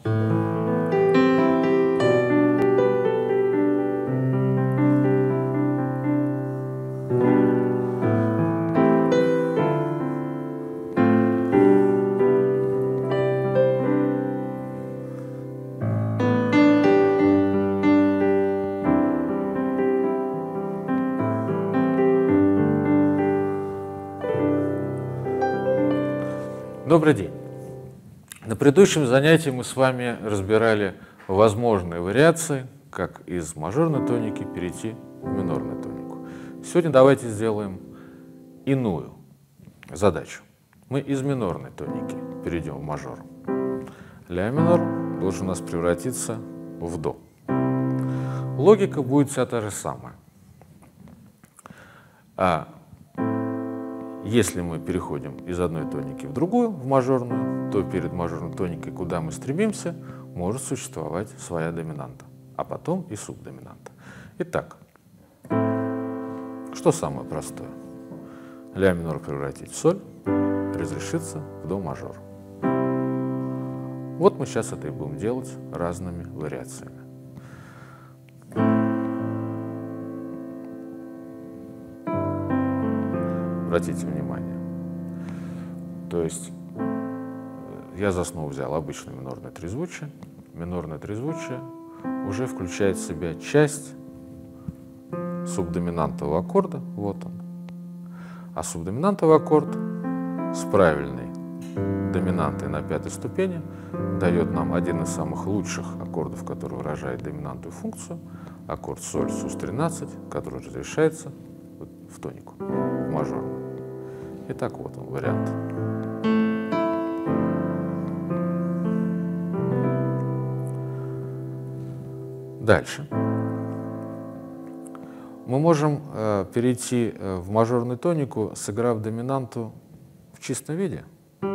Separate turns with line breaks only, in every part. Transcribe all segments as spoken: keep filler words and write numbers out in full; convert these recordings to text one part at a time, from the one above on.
Добрый день. На предыдущем занятии мы с вами разбирали возможные вариации, как из мажорной тоники перейти в минорную тонику. Сегодня давайте сделаем иную задачу. Мы из минорной тоники перейдем в мажор. Ля минор должен у нас превратиться в до. Логика будет вся та же самая. А если мы переходим из одной тоники в другую, в мажорную, то перед мажорной тоникой, куда мы стремимся, может существовать своя доминанта, а потом и субдоминанта. Итак, что самое простое? Ля минор превратить в соль, разрешиться в до мажор. Вот мы сейчас это и будем делать разными вариациями. Обратите внимание, то есть я за основу взял обычное минорное трезвучие. Минорное трезвучие уже включает в себя часть субдоминантового аккорда, вот он. А субдоминантовый аккорд с правильной доминантой на пятой ступени дает нам один из самых лучших аккордов, который выражает доминантную функцию, аккорд соль сус тринадцать, который разрешается в тонику, в мажорную. Итак, вот он вариант. Дальше. Мы можем э, перейти э, в мажорную тонику, сыграв доминанту в чистом виде,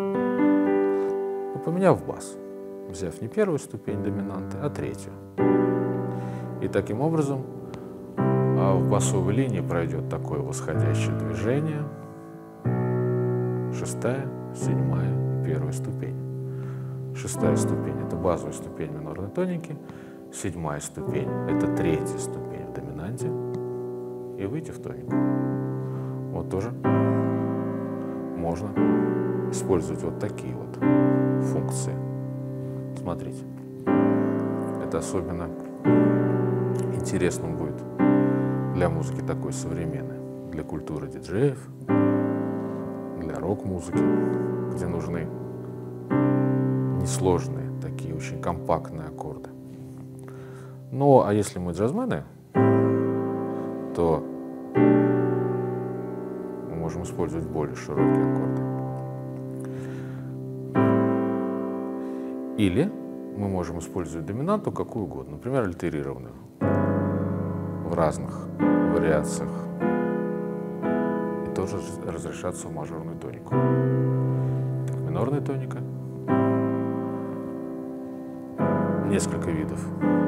но поменяв бас, взяв не первую ступень доминанты, а третью. И таким образом э, в басовой линии пройдет такое восходящее движение. Шестая, седьмая и первая ступень. Шестая ступень – это базовая ступень минорной тоники. Седьмая ступень – это третья ступень в доминанте. И выйти в тонику. Вот тоже можно использовать вот такие вот функции. Смотрите. Это особенно интересным будет для музыки такой современной, для культуры диджеев, для рок-музыки, где нужны несложные, такие очень компактные аккорды. Ну, а если мы джазмены, то мы можем использовать более широкие аккорды. Или мы можем использовать доминанту какую угодно, например, альтерированную, в разных вариациях. Тоже разрешаться в мажорную тонику. Так, минорная тоника. Несколько видов.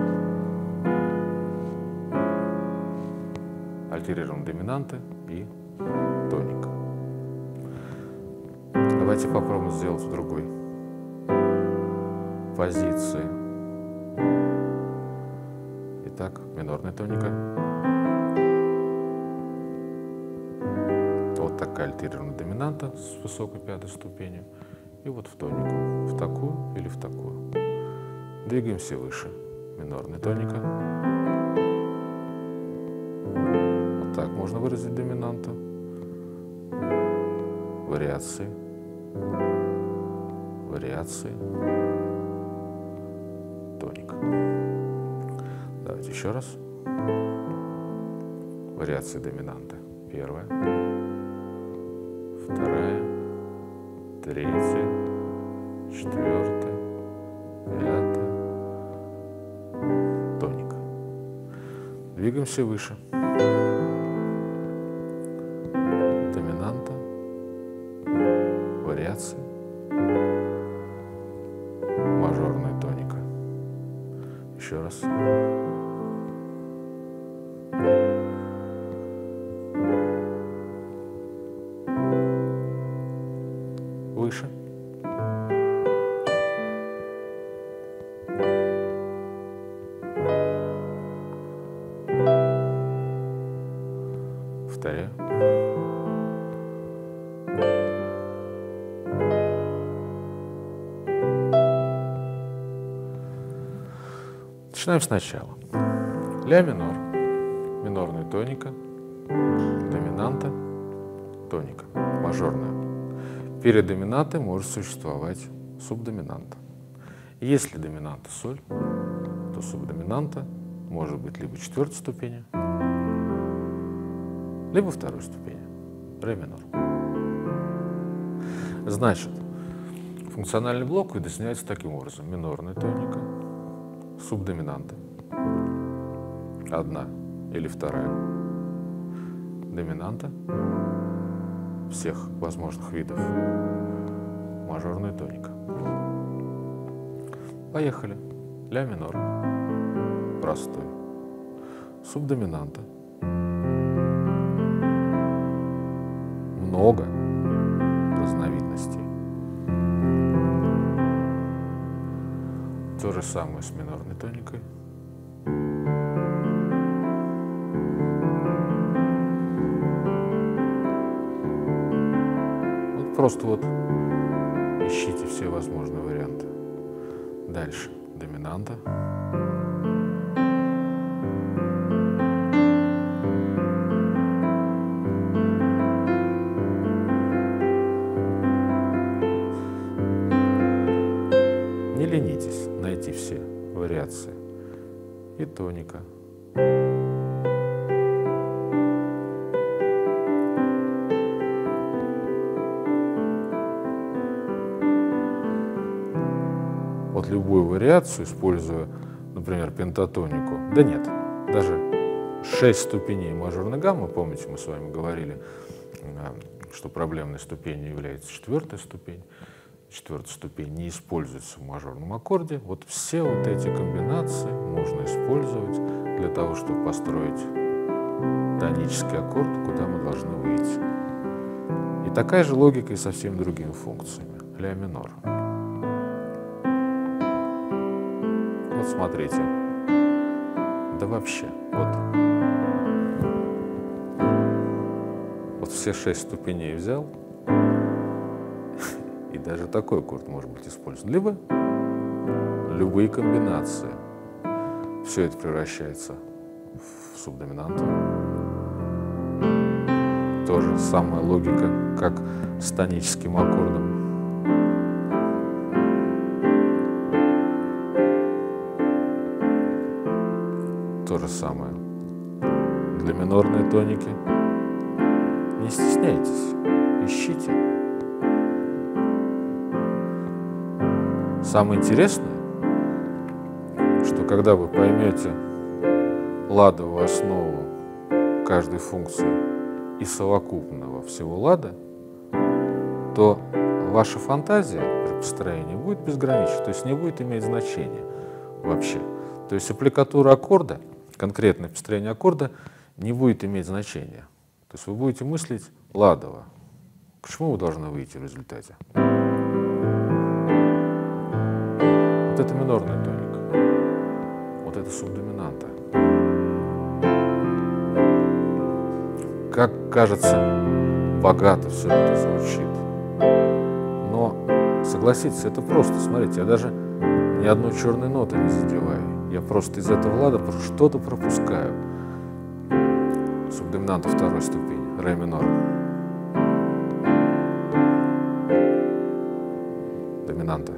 Альтерированные доминанты и тоника. Давайте попробуем сделать в другой позиции. Итак, минорная тоника. Вот такая альтерированная доминанта с высокой пятой ступенью. И вот в тонику. В такую или в такую. Двигаемся выше. Минорная тоника. Вот так можно выразить доминанту. Вариации. Вариации. Тоник. Давайте еще раз. Вариации доминанты. Первая. Вторая, третья, четвертая, пятая, тоник. Двигаемся выше. Доминанта, вариации, мажорная тоника. Еще раз. Выше. Начинаем сначала. Ля минор, минорная тоника, доминанта, тоника, мажорная. Перед доминантой может существовать субдоминанта. Если доминанта соль, то субдоминанта может быть либо четвертой ступени, либо второй ступени, ре минор. Значит, функциональный блок видоизменяется таким образом. Минорная тоника, субдоминанта, одна или вторая, доминанта всех возможных видов, мажорная тоника. Поехали. Ля минор, простой, субдоминанта, много разновидностей. То же самое с минорной тоникой. Вот просто вот ищите все возможные варианты. Дальше доминанта. Не ленитесь найти все вариации. И тоника. Вот любую вариацию, используя, например, пентатонику, да нет, даже шесть ступеней мажорной гаммы, помните, мы с вами говорили, что проблемной ступенью является четвертая ступень, четвертая ступень не используется в мажорном аккорде. Вот все вот эти комбинации можно использовать для того, чтобы построить тонический аккорд, куда мы должны выйти. И такая же логика и со всеми другими функциями. Ля минор. Вот смотрите. Да вообще, вот. Вот все шесть ступеней взял, и даже такой аккорд может быть использован. Либо любые комбинации. Все это превращается в субдоминанту. Тоже самая логика, как с тоническим аккордом. То же самое для минорной тоники. Не стесняйтесь, ищите. Самое интересное, что когда вы поймете ладовую основу каждой функции и совокупного всего лада, то ваша фантазия при построении будет безгранична, то есть не будет иметь значения вообще. То есть аппликатура аккорда, конкретное построение аккорда не будет иметь значения. То есть вы будете мыслить ладово. К чему вы должны выйти в результате? Вот это минорная тоника, вот это субдоминанта. Как кажется, богато все это звучит. Но, согласитесь, это просто. Смотрите, я даже ни одной черной ноты не задеваю. Я просто из этого лада что-то пропускаю. Субдоминанта второй ступени, ре минор. Доминанта.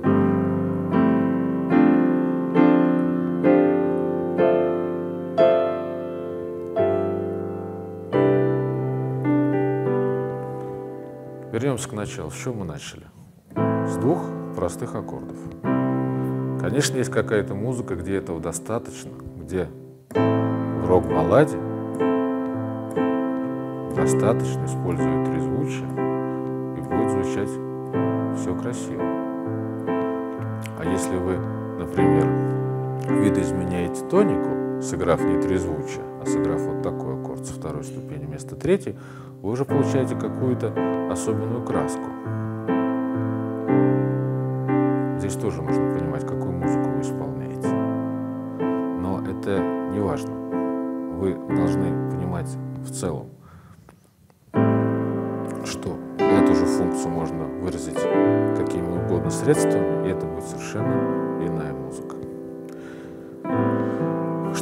Вернемся к началу. С чего мы начали? С двух простых аккордов. Конечно, есть какая-то музыка, где этого достаточно, где в рок-балладе достаточно использовать трезвучие, и будет звучать все красиво. А если вы, например, видоизменяете тонику, сыграв не трезвучие, а сыграв вот такой аккорд со второй ступени вместо третьей, вы уже получаете какую-то особенную краску. Здесь тоже нужно понимать, какую музыку вы исполняете. Но это не важно. Вы должны понимать в целом, что эту же функцию можно выразить какими угодно средствами, и это будет совершенно иная музыка.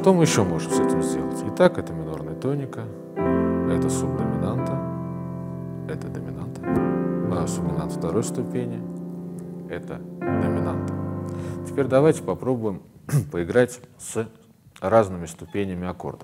Что мы еще можем с этим сделать? Итак, это минорная тоника, это субдоминанта, это доминанта, а, субдоминанта второй ступени, это доминанта. Теперь давайте попробуем поиграть с разными ступенями аккордов.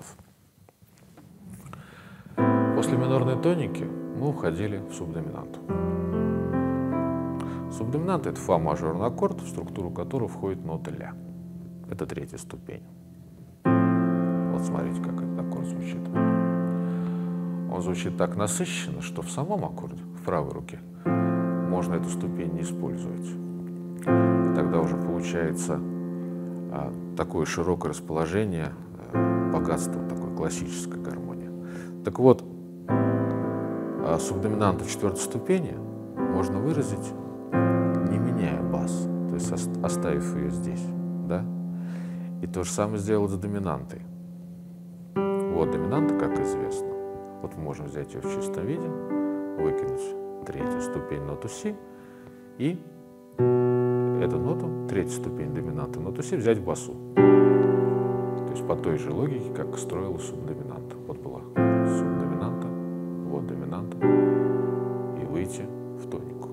После минорной тоники мы уходили в субдоминанту. Субдоминанта — это фа мажорный аккорд, в структуру которого входит нота ля. Это третья ступень. Вот смотрите, как этот аккорд звучит. Он звучит так насыщенно, что в самом аккорде, в правой руке, можно эту ступень не использовать. И тогда уже получается а, такое широкое расположение, а, богатство, такой классической гармонии. Так вот, а субдоминанту четвертой ступени можно выразить, не меняя бас, то есть оставив ее здесь, да? И то же самое сделать с доминантой. Вот доминанта, как известно. Вот мы можем взять ее в чистом виде, выкинуть третью ступень ноту си и эту ноту, третью ступень доминанты ноту си взять в басу. То есть по той же логике, как строила субдоминанта. Вот была субдоминанта, вот доминанта, и выйти в тонику.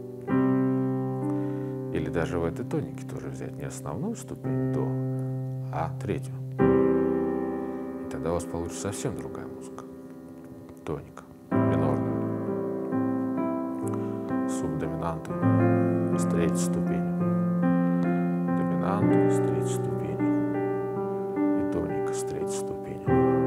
Или даже в этой тонике тоже взять не основную ступень до, а третью. И тогда у вас получится совсем другая музыка. Тоника, минорная, субдоминанта с третьей ступени, доминанта с третьей ступени и тоника с третьей ступени.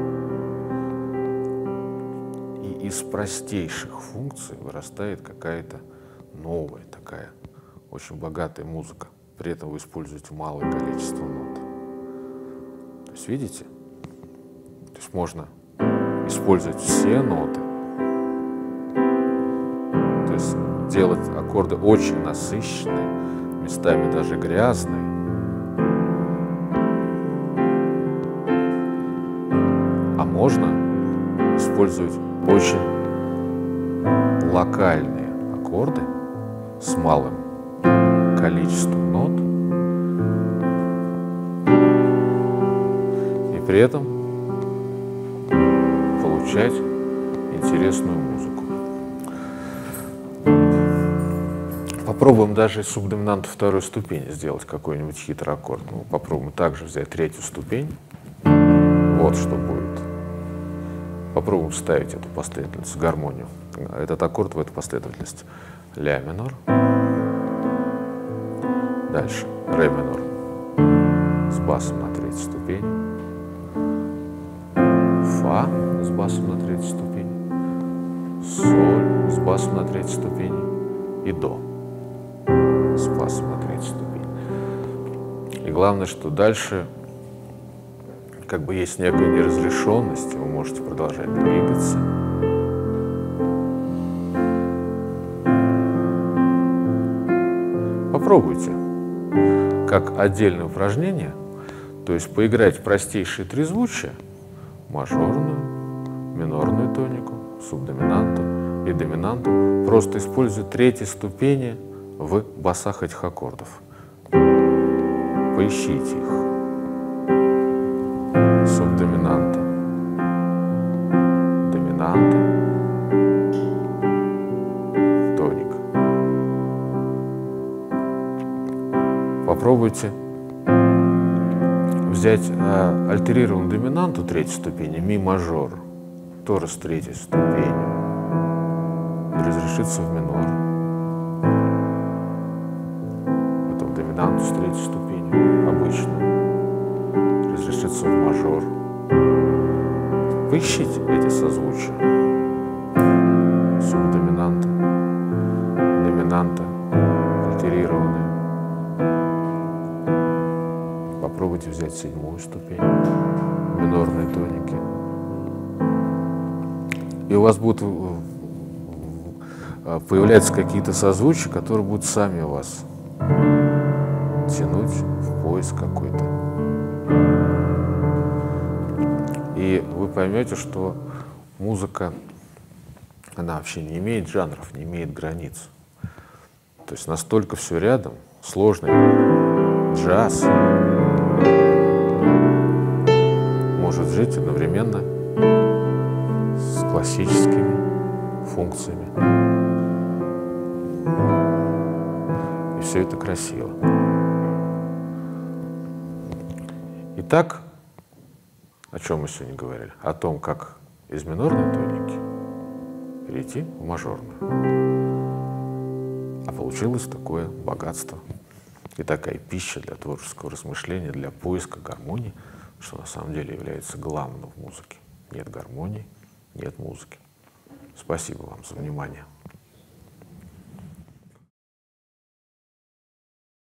И из простейших функций вырастает какая-то новая, такая очень богатая музыка. При этом вы используете малое количество нот. То есть, видите? То есть можно использовать все ноты. То есть делать аккорды очень насыщенные, местами даже грязные. А можно использовать очень локальные аккорды с малым количеством нот, и при этом получать интересную музыку. Попробуем даже из субдоминанта второй ступени сделать какой-нибудь хитрый аккорд. Ну, попробуем также взять третью ступень. Вот что будет. Попробуем вставить эту последовательность, гармонию. Этот аккорд в эту последовательность. Ля минор. Дальше ре минор с басом на третьей ступени. Фа с басом на третьей ступени. Соль с басом на третьей ступени. И до с басом на третьей ступени. И главное, что дальше как бы есть некая неразрешенность, вы можете продолжать двигаться. Попробуйте, как отдельное упражнение, то есть поиграть простейшие трезвучия, мажорную, минорную тонику, субдоминанту и доминанту, просто используя третьи ступени в басах этих аккордов. Поищите их. Субдоминанта, доминанта, тоника. Попробуйте взять э, альтерированную доминанту третьей ступени, ми мажор, тоже с третьей ступенью, и разрешиться в минор. Потом доминанту с третьей ступенью, обычную, разрешиться в мажор. Поищите эти созвучия. Субдоминанта, доминанта, альтерированная. Попробуйте взять седьмую ступень минорной тоники. И у вас будут появляются какие-то созвучия, которые будут сами вас тянуть в поиск какой-то. И вы поймете, что музыка, она вообще не имеет жанров, не имеет границ. То есть настолько все рядом, сложный джаз, жить одновременно с классическими функциями. И все это красиво. Итак, о чем мы сегодня говорили? О том, как из минорной тоники перейти в мажорную. А получилось такое богатство и такая пища для творческого размышления, для поиска гармонии, что на самом деле является главным в музыке. Нет гармонии, нет музыки. Спасибо вам за внимание.